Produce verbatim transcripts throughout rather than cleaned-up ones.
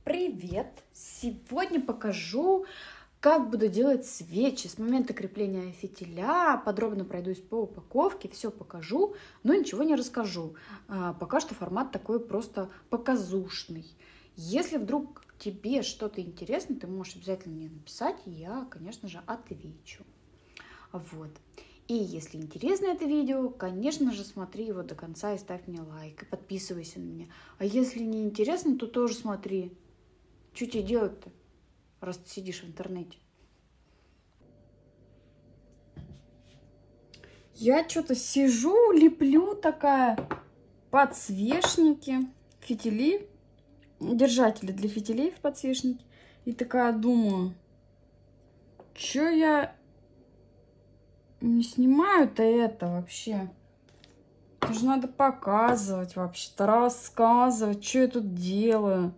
Привет! Сегодня покажу, как буду делать свечи с момента крепления фитиля. Подробно пройдусь по упаковке, все покажу, но ничего не расскажу. Пока что формат такой просто показушный. Если вдруг тебе что-то интересно, ты можешь обязательно мне написать, и я, конечно же, отвечу. Вот. И если интересно это видео, конечно же, смотри его до конца и ставь мне лайк, и подписывайся на меня. А если не интересно, то тоже смотри. Что тебе делать-то, раз ты сидишь в интернете? Я что-то сижу, леплю такая, подсвечники, фитили, держатели для фитилей в подсвечнике. И такая думаю, что я не снимаю-то это вообще? Это же надо показывать вообще-то, рассказывать, что я тут делаю.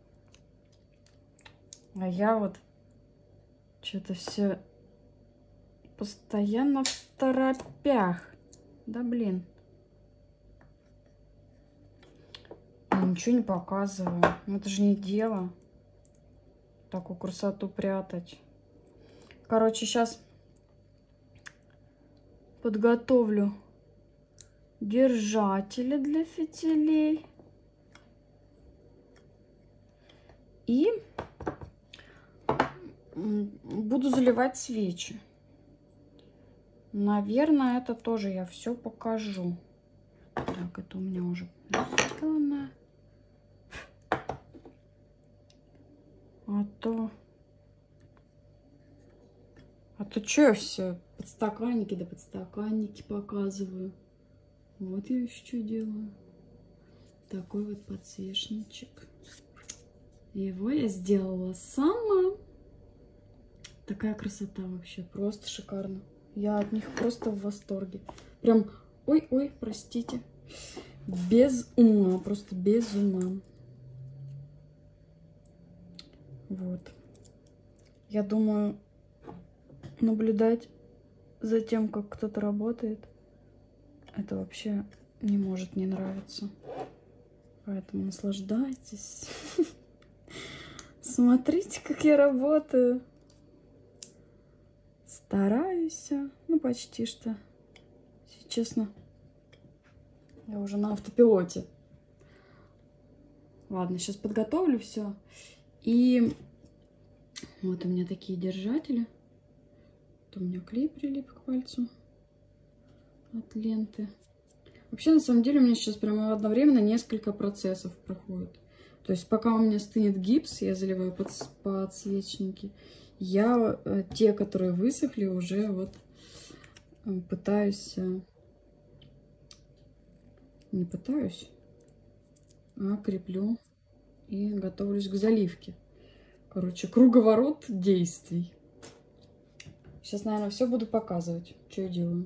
А я вот что-то все постоянно в торопях. Да блин. Я ничего не показываю. Ну, это же не дело. Такую красоту прятать. Короче, сейчас подготовлю держатели для фитилей. И буду заливать свечи. Наверное, это тоже я все покажу. Так, это у меня уже сделано. А то... А то что я все подстаканники да подстаканники показываю. Вот я еще что делаю. Такой вот подсвечничек. Его я сделала сама. Такая красота вообще, просто шикарно. Я от них просто в восторге. Прям, ой-ой, простите. Без ума, просто без ума. Вот. Я думаю, наблюдать за тем, как кто-то работает, это вообще не может не нравиться. Поэтому наслаждайтесь. Смотрите, как я работаю. Стараюсь. Ну, почти что. Если честно, я уже на автопилоте. Ладно, сейчас подготовлю все. И вот у меня такие держатели. Вот у меня клей прилип к пальцу от ленты. Вообще, на самом деле, у меня сейчас прямо одновременно несколько процессов проходит. То есть, пока у меня стынет гипс, я заливаю под, подсвечники. Я э, те, которые высохли, уже вот э, пытаюсь... Э, не пытаюсь, а креплю и готовлюсь к заливке. Короче, круговорот действий. Сейчас, наверное, все буду показывать, что я делаю.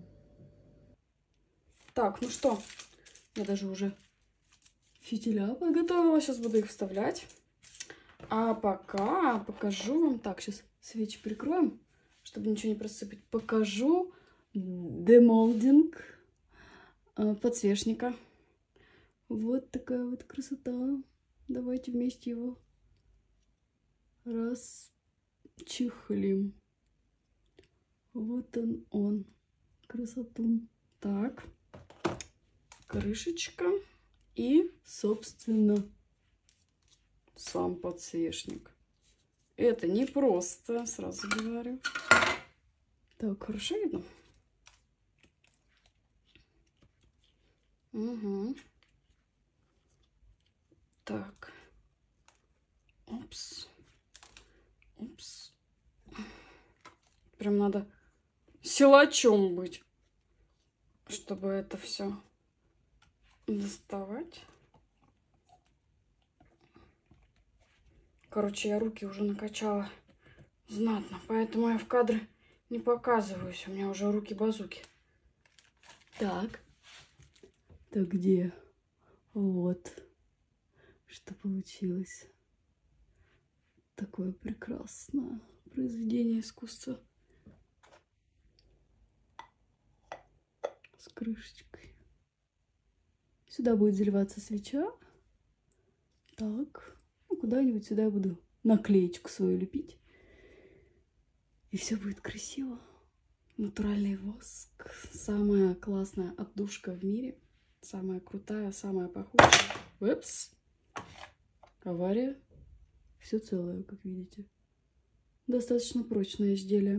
Так, ну что, я даже уже фитиля подготовила. Сейчас буду их вставлять. А пока покажу вам... Так, сейчас свечи прикроем, чтобы ничего не просыпать. Покажу демолдинг подсвечника. Вот такая вот красота. Давайте вместе его расчехлим. Вот он, он. Красоту. Так. Крышечка. И, собственно, сам подсвечник. Это не просто, сразу говорю. Так, хорошо видно? Угу. Так. Опс. Опс. Прям надо силачом быть, чтобы это все доставать. Короче, я руки уже накачала знатно, поэтому я в кадры не показываюсь. У меня уже руки-базуки. Так. Так где? Вот. Что получилось. Такое прекрасное произведение искусства. С крышечкой. Сюда будет заливаться свеча. Так. Ну, куда-нибудь сюда я буду наклеечку свою лепить. И все будет красиво. Натуральный воск. Самая классная отдушка в мире. Самая крутая, самая пахучая. Упс. Авария. Все целое, как видите. Достаточно прочное изделие.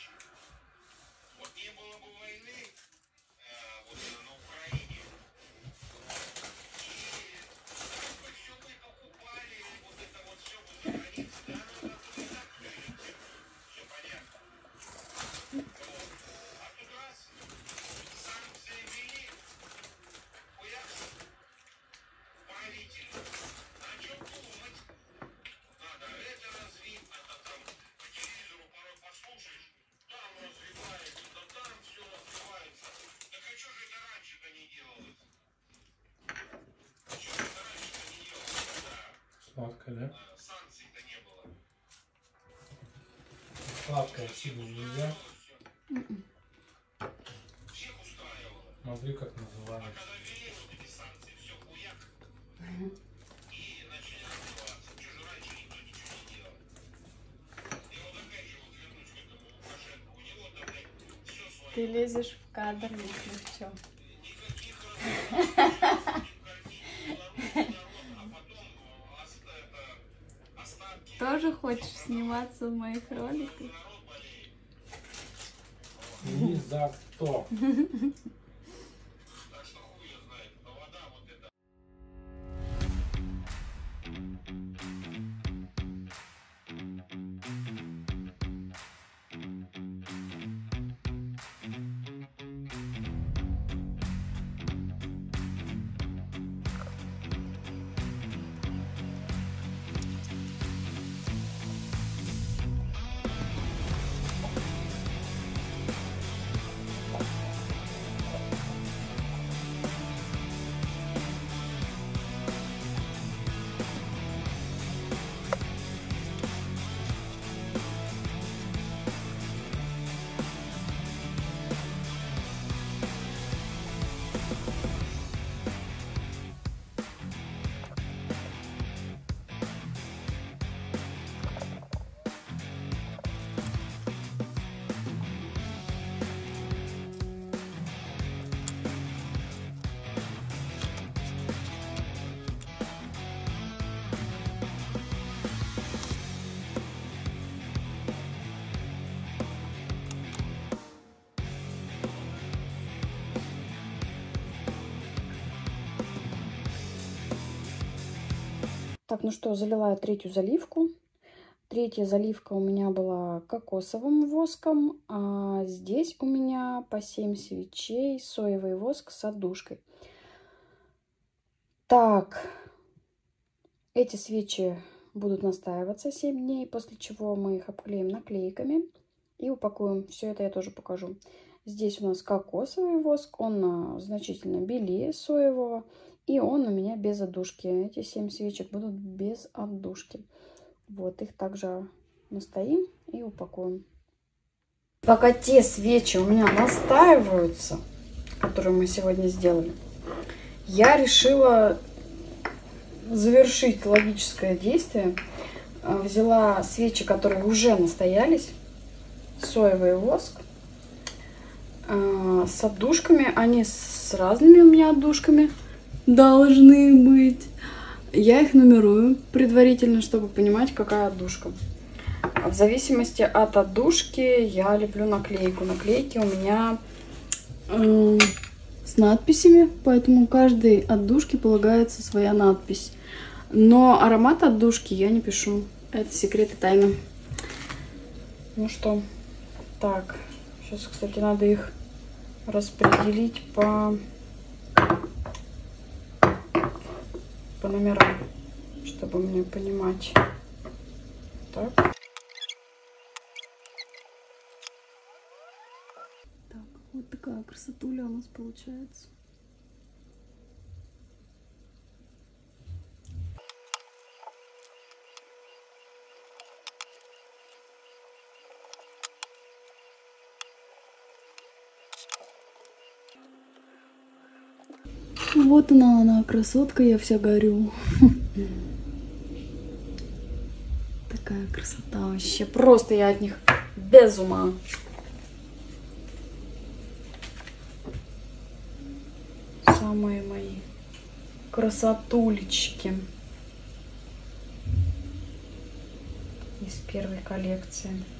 Сладкая, да? Сладкая сильно нельзя. Mm-mm. Смотри, как называется. Ты лезешь в кадр, если что. Тоже хочешь сниматься в моих роликах? Ни за что. Так, ну что, залила я третью заливку. Третья заливка у меня была кокосовым воском, а здесь у меня по семь свечей соевый воск с отдушкой. Так, эти свечи будут настаиваться семь дней, после чего мы их обклеим наклейками и упакуем. Все это я тоже покажу. Здесь у нас кокосовый воск, он значительно белее соевого, и он у меня без отдушки. Эти семь свечек будут без отдушки. Вот, их также настоим и упакуем. Пока те свечи у меня настаиваются, которые мы сегодня сделали, я решила завершить логическое действие. Взяла свечи, которые уже настоялись, соевый воск, с отдушками. Они с разными у меня отдушками должны быть. Я их нумерую предварительно, чтобы понимать, какая отдушка. В зависимости от отдушки я леплю наклейку. Наклейки у меня э, с надписями, поэтому каждой отдушке полагается своя надпись. Но аромат отдушки я не пишу. Это секрет и тайна. Ну что, так, сейчас, кстати, надо их распределить по, по номерам, чтобы мне понимать. Так. Так, вот такая красотуля у нас получается. Вот она, она, красотка, я вся горю. Такая красота вообще. Просто я от них без ума. Самые мои красотулечки из первой коллекции.